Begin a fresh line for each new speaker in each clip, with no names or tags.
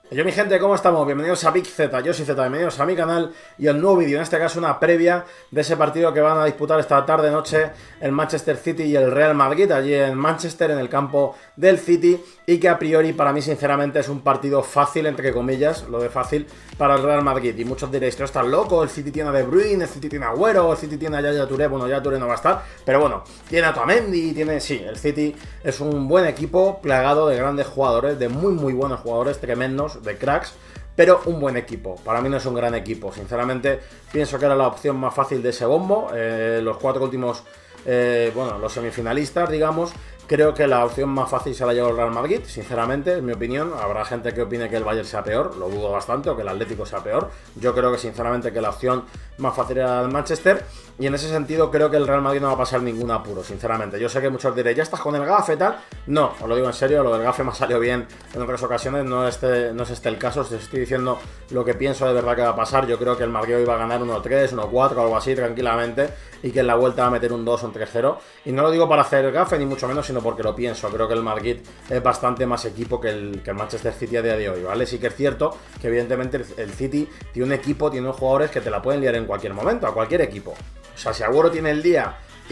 Yo mi gente, ¿cómo estamos? Bienvenidos a Big Z, yo soy Z, bienvenidos a mi canal y al nuevo vídeo, en este caso una previa de ese partido que van a disputar esta tarde-noche el Manchester City y el Real Madrid, allí en Manchester, en el campo del City, y que a priori para mí sinceramente es un partido fácil, entre comillas, lo de fácil, para el Real Madrid. Y muchos diréis, tú estás loco, el City tiene a De Bruyne, el City tiene a Agüero, el City tiene a Yaya Touré, bueno, Yaya Touré no va a estar, pero bueno, tiene a Otamendi, tiene, sí, el City es un buen equipo, plagado de grandes jugadores, de muy buenos jugadores, tremendos, de cracks, pero un buen equipo. Para mí no es un gran equipo, sinceramente pienso que era la opción más fácil de ese bombo. Los cuatro últimos, bueno, los semifinalistas, digamos, creo que la opción más fácil se la lleva el Real Madrid, sinceramente, en mi opinión. Habrá gente que opine que el Bayern sea peor, lo dudo bastante, o que el Atlético sea peor. Yo creo que sinceramente que la opción más fácil era el Manchester, y en ese sentido creo que el Real Madrid no va a pasar ningún apuro, sinceramente. Yo sé que muchos diréis, ¿ya estás con el gafe y tal? No, os lo digo en serio, lo del gafe me ha salido bien en otras ocasiones, no es este el caso. Os estoy diciendo lo que pienso de verdad que va a pasar. Yo creo que el Madrid hoy va a ganar 1-3, 1-4, algo así, tranquilamente, y que en la vuelta va a meter un 2 o un 3-0. Y no lo digo para hacer el gafe, ni mucho menos, sino porque lo pienso. Creo que el Madrid es bastante más equipo que el Manchester City a día de hoy, ¿vale? Sí que es cierto que evidentemente el City tiene un equipo, tiene unos jugadores que te la pueden liar en cualquier momento, a cualquier equipo. O sea, si Agüero tiene el día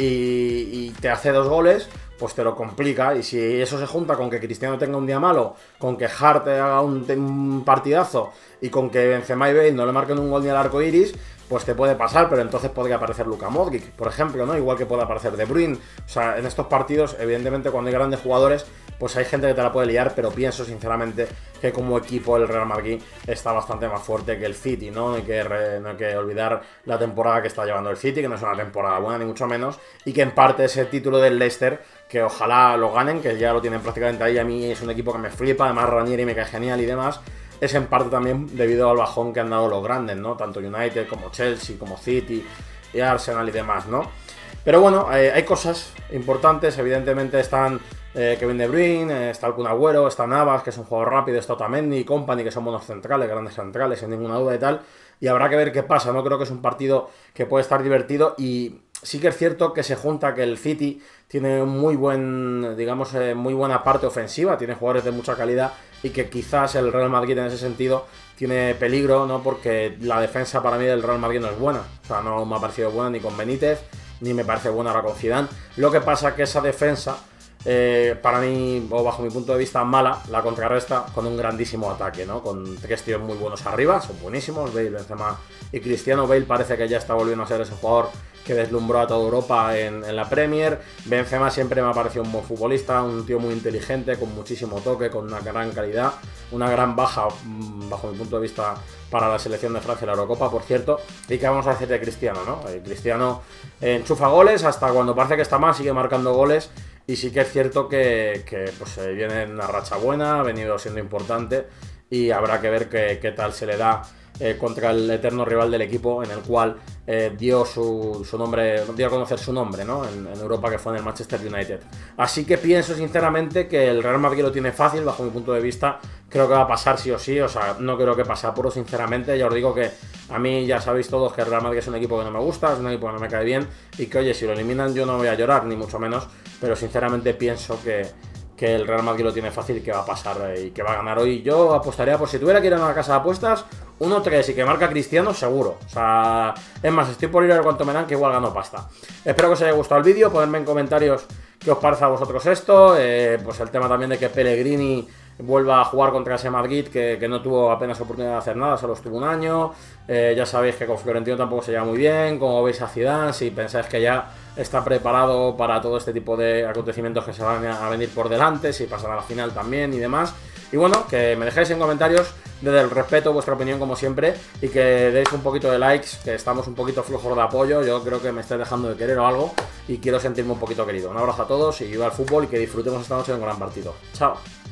y te hace 2 goles, pues te lo complica. Y si eso se junta con que Cristiano tenga un día malo, con que Hart haga un partidazo y con que Benzema y Bale no le marquen un gol ni al arco iris, pues te puede pasar, pero entonces podría aparecer Luka Modric, por ejemplo, ¿no? Igual que puede aparecer De Bruyne. O sea, en estos partidos, evidentemente, cuando hay grandes jugadores, pues hay gente que te la puede liar, pero pienso sinceramente que como equipo el Real Madrid está bastante más fuerte que el City, ¿no? No hay que olvidar la temporada que está llevando el City, que no es una temporada buena, ni mucho menos, y que en parte ese título del Leicester, que ojalá lo ganen, que ya lo tienen prácticamente ahí. A mí es un equipo que me flipa, además Ranieri me cae genial y demás. Es en parte también debido al bajón que han dado los grandes, ¿no? Tanto United como Chelsea, como City y Arsenal y demás, ¿no? Pero bueno, hay cosas importantes. Evidentemente están Kevin De Bruyne, está el Kun Agüero, está Navas, que es un jugador rápido, está Otamendi, Company, que son buenos centrales, grandes centrales, sin ninguna duda y tal. Y habrá que ver qué pasa, ¿no? Creo que es un partido que puede estar divertido, y sí que es cierto que se junta que el City tiene muy buen, digamos, muy buena parte ofensiva, tiene jugadores de mucha calidad, y que quizás el Real Madrid en ese sentido tiene peligro, ¿no? Porque la defensa para mí del Real Madrid no es buena. O sea, no me ha parecido buena ni con Benítez, ni me parece buena ahora con Zidane. Lo que pasa es que esa defensa, para mí, o bajo mi punto de vista, mala, la contrarresta con un grandísimo ataque, ¿no? Con 3 tíos muy buenos arriba, son buenísimos, Bale, Benzema y Cristiano. Bale parece que ya está volviendo a ser ese jugador que deslumbró a toda Europa en la Premier. Benzema siempre me ha parecido un buen futbolista, un tío muy inteligente, con muchísimo toque, con una gran calidad. Una gran baja, bajo mi punto de vista, para la selección de Francia y la Eurocopa, por cierto. Y qué vamos a decir de Cristiano, ¿no? Cristiano enchufa goles, hasta cuando parece que está mal sigue marcando goles. Y sí que es cierto que pues, viene en una racha buena, ha venido siendo importante, y habrá que ver qué tal se le da contra el eterno rival del equipo, en el cual dio su nombre, dio a conocer su nombre, ¿no? En Europa, que fue en el Manchester United. Así que pienso sinceramente que el Real Madrid lo tiene fácil, bajo mi punto de vista. Creo que va a pasar sí o sí, o sea, no creo que pase apuro, sinceramente. Ya os digo que a mí ya sabéis todos que el Real Madrid es un equipo que no me gusta, es un equipo que no me cae bien, y que oye, si lo eliminan yo no voy a llorar, ni mucho menos, pero sinceramente pienso que el Real Madrid lo tiene fácil, que va a pasar y que va a ganar hoy. Yo apostaría, por si tuviera que ir a una casa de apuestas, 1-3 y que marca Cristiano, seguro. O sea, es más, estoy por ir a ver cuánto me dan, que igual gano pasta. Espero que os haya gustado el vídeo, ponedme en comentarios qué os parece a vosotros esto. Pues el tema también de que Pellegrini vuelva a jugar contra ese Madrid, que no tuvo apenas oportunidad de hacer nada, solo estuvo un año. Ya sabéis que con Florentino tampoco se lleva muy bien. Como veis a Zidane, si pensáis que ya está preparado para todo este tipo de acontecimientos que se van a venir por delante, si pasan a la final también y demás. Y bueno, que me dejéis en comentarios, desde el respeto, vuestra opinión como siempre, y que deis un poquito de likes, que estamos un poquito flojos de apoyo. Yo creo que me estáis dejando de querer o algo, y quiero sentirme un poquito querido. Un abrazo a todos, y viva el fútbol, y que disfrutemos esta noche de un gran partido. Chao.